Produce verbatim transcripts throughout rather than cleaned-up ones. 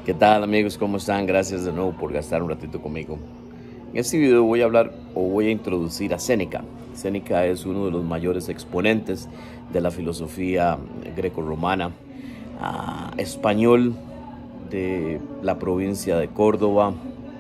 ¿Qué tal, amigos? ¿Cómo están? Gracias de nuevo por gastar un ratito conmigo. En este video voy a hablar o voy a introducir a Séneca. Séneca es uno de los mayores exponentes de la filosofía grecorromana, uh, español de la provincia de Córdoba.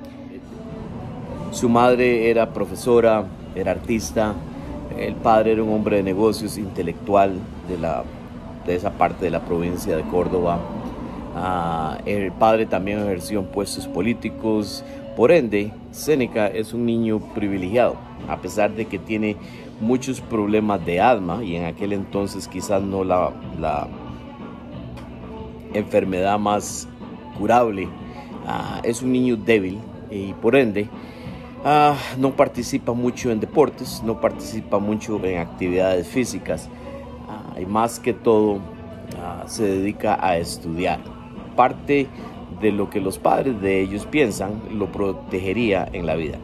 Su madre era profesora, era artista. El padre era un hombre de negocios, intelectual de, la, de esa parte de la provincia de Córdoba. Uh, el padre también ejerció en puestos políticos. Por ende, Séneca es un niño privilegiado, a pesar de que tiene muchos problemas de asma, y en aquel entonces quizás no la, la enfermedad más curable. Uh, es un niño débil y por ende uh, no participa mucho en deportes, no participa mucho en actividades físicas, uh, y más que todo uh, se dedica a estudiar. Parte de lo que los padres de ellos piensan lo protegería en la vida.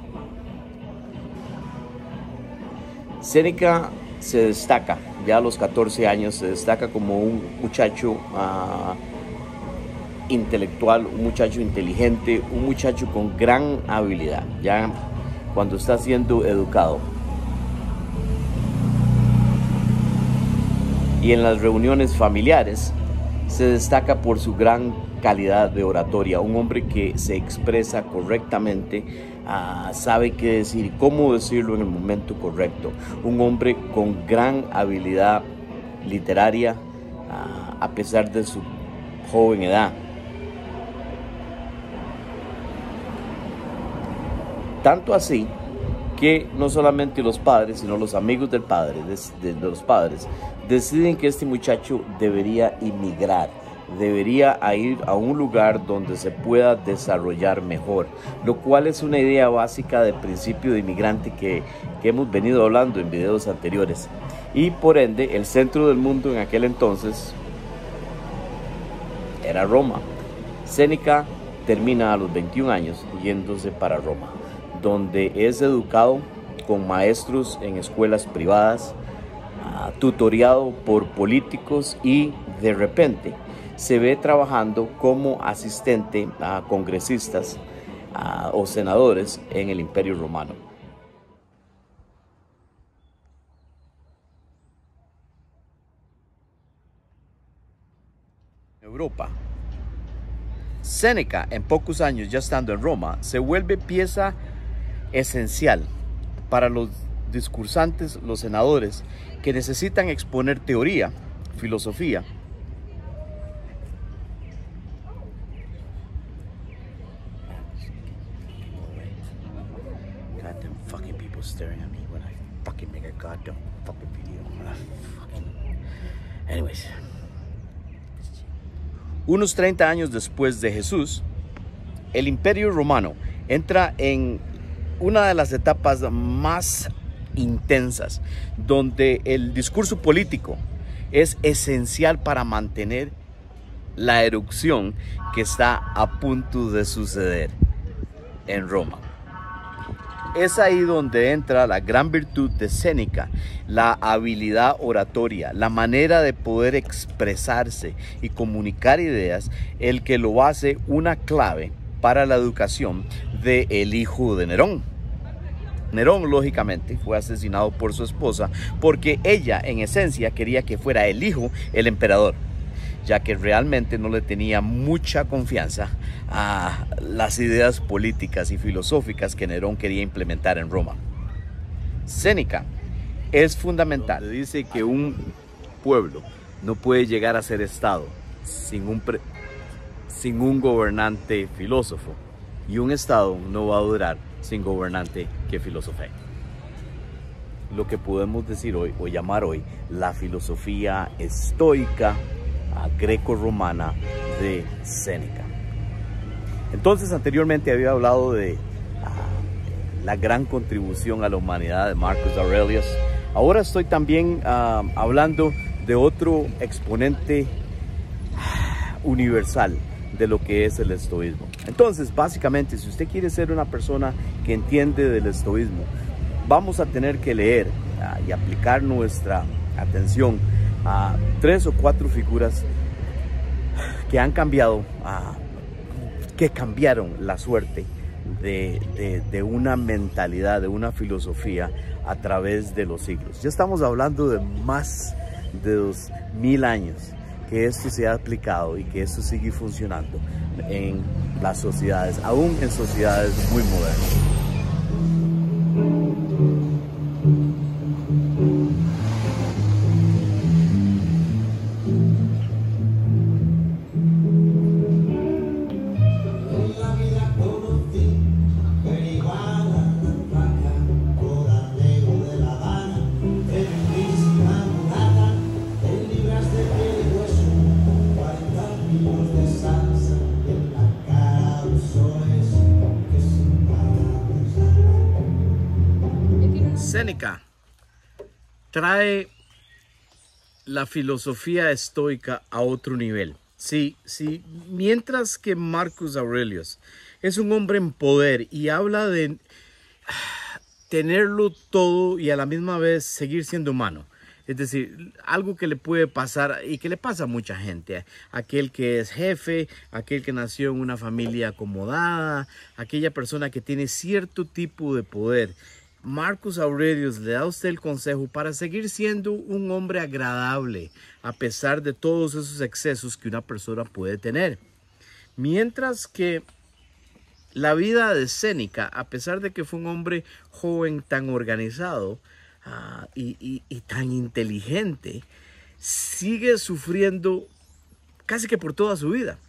Séneca se destaca, ya a los catorce años, se destaca como un muchacho uh, intelectual, un muchacho inteligente, un muchacho con gran habilidad, ya cuando está siendo educado. Y en las reuniones familiares se destaca por su gran calidad de oratoria, un hombre que se expresa correctamente, uh, sabe qué decir y cómo decirlo en el momento correcto, un hombre con gran habilidad literaria, uh, a pesar de su joven edad. Tanto así que no solamente los padres, sino los amigos del padre, de, de, de los padres, deciden que este muchacho debería emigrar, debería ir a un lugar donde se pueda desarrollar mejor, lo cual es una idea básica del principio de inmigrante que, que hemos venido hablando en videos anteriores. Y por ende, el centro del mundo en aquel entonces era Roma. Séneca termina a los veintiún años yéndose para Roma, donde es educado con maestros en escuelas privadas, uh, tutoriado por políticos y de repente se ve trabajando como asistente a congresistas uh, o senadores en el Imperio Romano. Europa. Séneca, en pocos años ya estando en Roma, se vuelve pieza esencial para los discursantes, los senadores, que necesitan exponer teoría, filosofía, goddamn fucking people staring at me when I fucking make a goddamn fucking video. Anyways, unos treinta años después de Jesús, el Imperio Romano entra en una de las etapas más intensas, donde el discurso político es esencial para mantener la erupción que está a punto de suceder en Roma. Es ahí donde entra la gran virtud de Séneca, la habilidad oratoria, la manera de poder expresarse y comunicar ideas, el que lo hace una clave para la educación del hijo de Nerón. Nerón, lógicamente, fue asesinado por su esposa porque ella, en esencia, quería que fuera el hijo el emperador, ya que realmente no le tenía mucha confianza a las ideas políticas y filosóficas que Nerón quería implementar en Roma. Séneca es fundamental. Dice que un pueblo no puede llegar a ser Estado sin un, pre sin un gobernante filósofo, y un Estado no va a durar sin gobernante que filosofe. Lo que podemos decir hoy o llamar hoy la filosofía estoica greco-romana de Séneca. Entonces, anteriormente había hablado de uh, la gran contribución a la humanidad de Marcus Aurelius. Ahora estoy también uh, hablando de otro exponente uh, universal de lo que es el estoísmo. Entonces, básicamente, si usted quiere ser una persona que entiende del estoísmo, vamos a tener que leer uh, y aplicar nuestra atención a tres o cuatro figuras que han cambiado uh, que cambiaron la suerte de, de, de una mentalidad, de una filosofía a través de los siglos. Ya estamos hablando de más de dos mil años que esto se ha aplicado y que esto sigue funcionando en las sociedades, aún en sociedades muy modernas. Séneca trae la filosofía estoica a otro nivel. Sí, sí, mientras que Marcus Aurelius es un hombre en poder y habla de tenerlo todo y a la misma vez seguir siendo humano. Es decir, algo que le puede pasar y que le pasa a mucha gente. Aquel que es jefe, aquel que nació en una familia acomodada, aquella persona que tiene cierto tipo de poder. Marcus Aurelius le da a usted el consejo para seguir siendo un hombre agradable a pesar de todos esos excesos que una persona puede tener. Mientras que la vida de Séneca, a pesar de que fue un hombre joven tan organizado uh, y, y, y tan inteligente, sigue sufriendo casi que por toda su vida.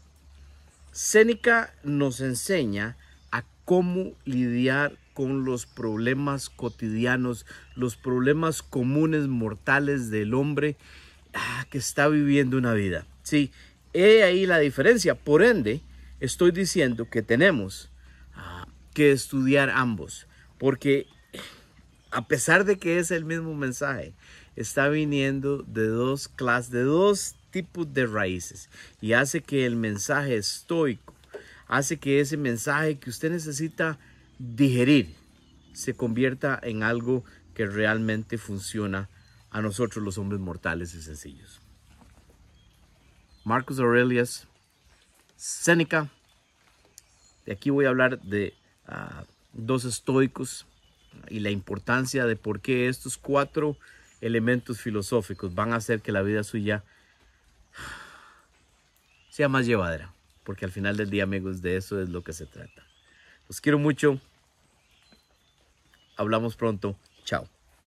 Séneca nos enseña a cómo lidiar con los problemas cotidianos, los problemas comunes mortales del hombre ah, que está viviendo una vida. Sí, he ahí la diferencia. Por ende, estoy diciendo que tenemos ah, que estudiar ambos, porque a pesar de que es el mismo mensaje, está viniendo de dos clases, de dos tipos de raíces, y hace que el mensaje estoico, hace que ese mensaje que usted necesita digerir se convierta en algo que realmente funciona a nosotros los hombres mortales y sencillos. Marcus Aurelius, Séneca. De aquí voy a hablar de uh, dos estoicos y la importancia de por qué estos cuatro elementos filosóficos van a hacer que la vida suya sea más llevadera. Porque al final del día, amigos, de eso es lo que se trata. Los quiero mucho. Hablamos pronto. Chao.